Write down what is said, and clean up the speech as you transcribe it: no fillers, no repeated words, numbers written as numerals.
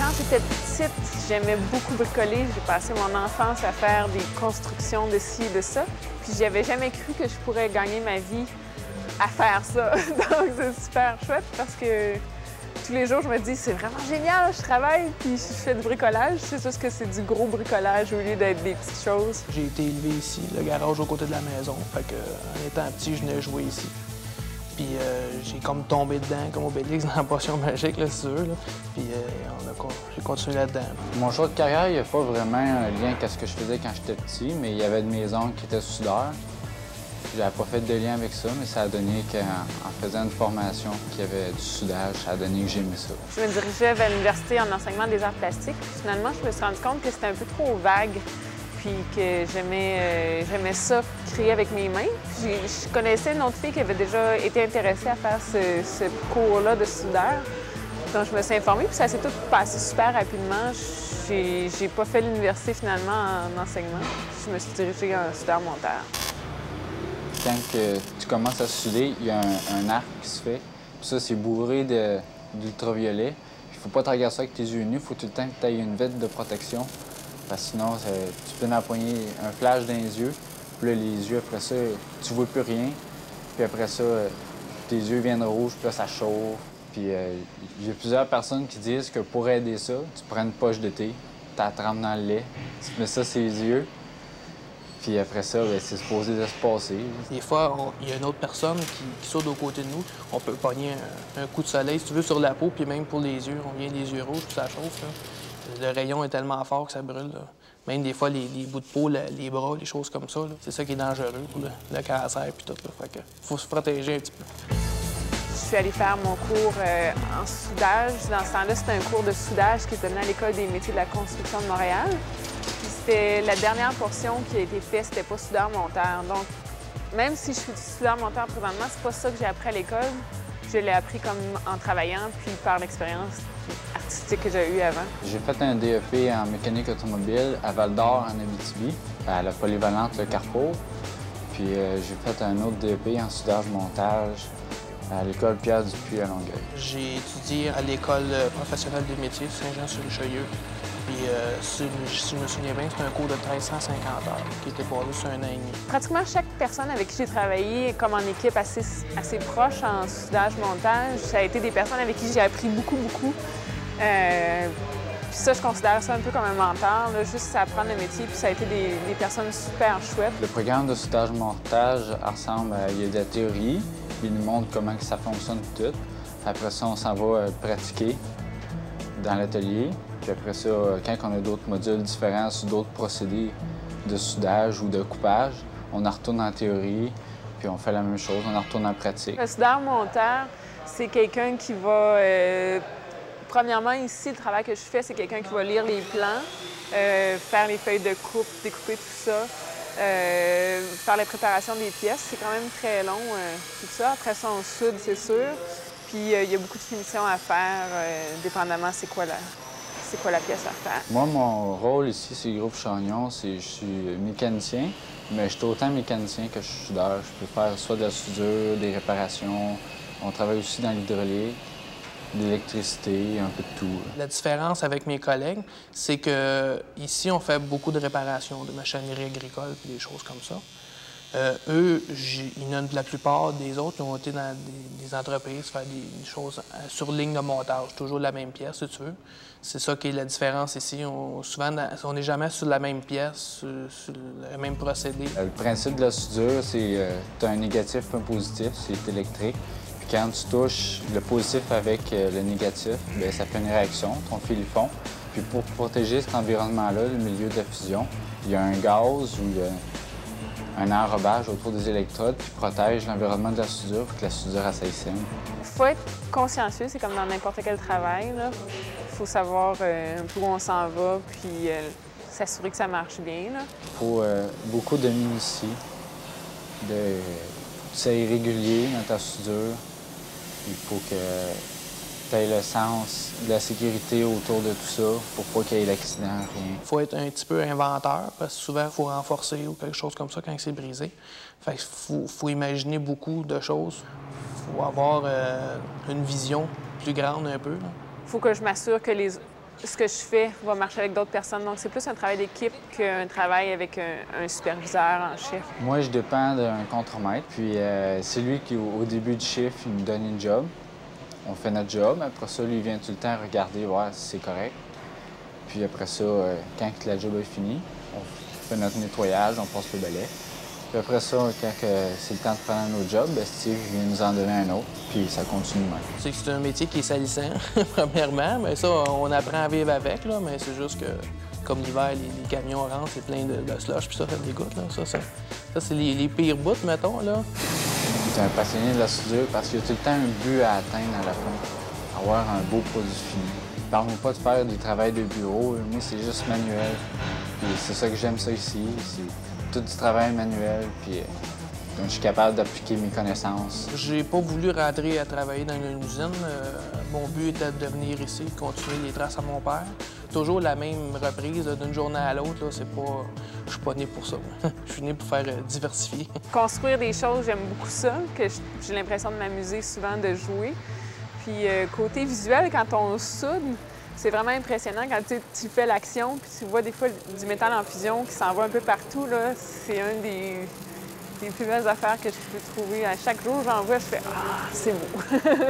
Quand j'étais petite, j'aimais beaucoup bricoler. J'ai passé mon enfance à faire des constructions de ci et de ça. Puis j'avais jamais cru que je pourrais gagner ma vie à faire ça. Donc c'est super chouette parce que tous les jours, je me dis, c'est vraiment génial, je travaille puis je fais du bricolage. C'est juste que c'est du gros bricolage au lieu d'être des petites choses. J'ai été élevé ici, le garage au côté de la maison. Fait que, en étant petit, je venais jouer ici. Puis j'ai comme tombé dedans, comme Obélix dans la potion magique, là, c'est sûr. Là. Puis j'ai continué là-dedans. Mon choix de carrière, il n'y a pas vraiment un lien avec ce que je faisais quand j'étais petit, mais il y avait de mes oncles qui étaient soudeurs. J'avais pas fait de lien avec ça, mais ça a donné qu'en faisant une formation qui avait du soudage, ça a donné que j'aimais ça. Je me dirigeais vers l'université en enseignement des arts plastiques. Finalement, je me suis rendu compte que c'était un peu trop vague, puis que j'aimais ça créer avec mes mains. Je connaissais une autre fille qui avait déjà été intéressée à faire ce cours-là de soudeur. Donc, je me suis informée, puis ça s'est tout passé super rapidement. J'ai pas fait l'université finalement en enseignement. Je me suis dirigée en soudeur-monteur. Quand tu commences à souder, il y a un arc qui se fait. Puis ça, c'est bourré d'ultraviolet. Il faut pas te regarder ça avec tes yeux nus. Il faut tout le temps que tu aies une vitre de protection. Parce que sinon, tu peux empoigner un flash dans les yeux. Puis là, les yeux, après ça, tu vois plus rien. Puis après ça, tes yeux viennent rouges, puis là, ça chauffe. Puis il y a plusieurs personnes qui disent que pour aider ça, tu prends une poche de thé, tu la trempes dans le lait, tu mets ça sur les yeux. Puis après ça, bien, c'est supposé de se passer. Des fois, il y a une autre personne qui soude aux côtés de nous. On peut pogner un coup de soleil, si tu veux, sur la peau, puis même pour les yeux. On vient les yeux rouges, puis ça chauffe. Là. Le rayon est tellement fort que ça brûle. Là. Même des fois, les bouts de peau, les bras, les choses comme ça, c'est ça qui est dangereux pour le cancer puis tout. Là. Fait que faut se protéger un petit peu. Je suis allée faire mon cours en soudage. Dans ce temps-là, c'était un cours de soudage qui se donnait à l'École des métiers de la construction de Montréal. C'était la dernière portion qui a été faite, c'était pas soudeur-monteur. Donc, même si je suis soudeur-monteur présentement, c'est pas ça que j'ai appris à l'école. Je l'ai appris comme en travaillant, puis par l'expérience artistique que j'ai eue avant. J'ai fait un DEP en mécanique automobile à Val-d'Or, en Abitibi, à la polyvalente Le Carrefour. Puis j'ai fait un autre DEP en soudage-montage à l'école Pierre Dupuis à Longueuil. J'ai étudié à l'école professionnelle des métiers de Saint-Jean-sur-Richelieu. Puis, si je me souviens bien, c'était un cours de 1350 heures qui était basé sur un an et demi. Pratiquement chaque personne avec qui j'ai travaillé, comme en équipe assez proche en soudage-montage, ça a été des personnes avec qui j'ai appris beaucoup. Puis ça, je considère ça un peu comme un mentor, là, juste apprendre le métier, puis ça a été des personnes super chouettes. Le programme de soudage-montage ressemble à... Il y a de la théorie, puis il nous montre comment ça fonctionne tout. Après ça, on s'en va pratiquer dans l'atelier. Puis après ça, quand on a d'autres modules différents sur d'autres procédés de soudage ou de coupage, on en retourne en théorie, puis on fait la même chose, on en retourne en pratique. Le soudeur-monteur, c'est quelqu'un qui va... Premièrement, ici, le travail que je fais, c'est quelqu'un qui va lire les plans, faire les feuilles de coupe, découper tout ça, faire la préparation des pièces. C'est quand même très long, tout ça. Après ça, on soude, c'est sûr. Puis il y a beaucoup de finitions à faire, dépendamment c'est quoi la pièce à faire. Moi, mon rôle ici, c'est Groupe Chagnon, je suis mécanicien, mais je suis autant mécanicien que je suis soudeur. Je peux faire soit de la soudure, des réparations. On travaille aussi dans l'hydraulique, l'électricité, un peu de tout. La différence avec mes collègues, c'est que ici, on fait beaucoup de réparations, de machinerie agricole et des choses comme ça. Eux, il y en a la plupart des autres qui ont été dans des entreprises faire des choses sur ligne de montage, toujours la même pièce, si tu veux. C'est ça qui est la différence ici. Souvent, on n'est jamais sur la même pièce, sur le même procédé. Le principe de la soudure, c'est tu as un négatif et un positif, c'est électrique. Puis quand tu touches le positif avec le négatif, bien, ça fait une réaction, ton fil fond. Puis pour protéger cet environnement-là, le milieu de la fusion, il y a un gaz ou un enrobage autour des électrodes qui protège l'environnement de la soudure pour que la soudure s'assaigne. Il faut être consciencieux, c'est comme dans n'importe quel travail. Il faut savoir un peu où on s'en va, puis s'assurer que ça marche bien. Il faut beaucoup de minutie, c'est irrégulier dans ta soudure. Il faut que tu aies le sens de la sécurité autour de tout ça pour pas qu'il y ait d'accident, rien. Il faut être un petit peu inventeur, parce que souvent, il faut renforcer ou quelque chose comme ça quand c'est brisé. Fait qu'il faut imaginer beaucoup de choses. Il faut avoir une vision plus grande un peu. Il faut que je m'assure que ce que je fais va marcher avec d'autres personnes. Donc, c'est plus un travail d'équipe qu'un travail avec un superviseur en chef. Moi, je dépends d'un contremaître. Puis c'est lui qui, au début du chiffre, il nous donne une job. On fait notre job. Après ça, lui, il vient tout le temps regarder, voir si c'est correct. Puis après ça, quand la job est finie, on fait notre nettoyage, on passe le balai. Puis après ça, quand c'est le temps de prendre un autre job, ben Steve vient nous en donner un autre, puis ça continue même. C'est un métier qui est salissant, premièrement, mais ça, on apprend à vivre avec, là, mais c'est juste que, comme l'hiver, les camions rentrent, c'est plein de slush, puis ça dégoûte, là. Ça c'est les pires bouts, mettons, là. J'étais un passionné de la soudure parce qu'il y a tout le temps un but à atteindre à la fin, avoir un beau produit fini. Parle-moi pas de faire du travail de bureau, moi, c'est juste manuel. Puis c'est ça que j'aime ça ici, c'est tout du travail manuel, puis donc, je suis capable d'appliquer mes connaissances. J'ai pas voulu rentrer à travailler dans une usine. Mon but était de venir ici, continuer les traces à mon père. Toujours la même reprise d'une journée à l'autre, c'est pas... Je suis pas né pour ça. Je suis né pour faire diversifier. Construire des choses, j'aime beaucoup ça, que j'ai l'impression de m'amuser souvent de jouer. Puis côté visuel, quand on soude, c'est vraiment impressionnant quand tu fais l'action, puis tu vois des fois du métal en fusion qui s'en va un peu partout. C'est un des plus belles affaires que je peux trouver. À chaque jour, j'en vois, je fais « Ah, c'est beau! »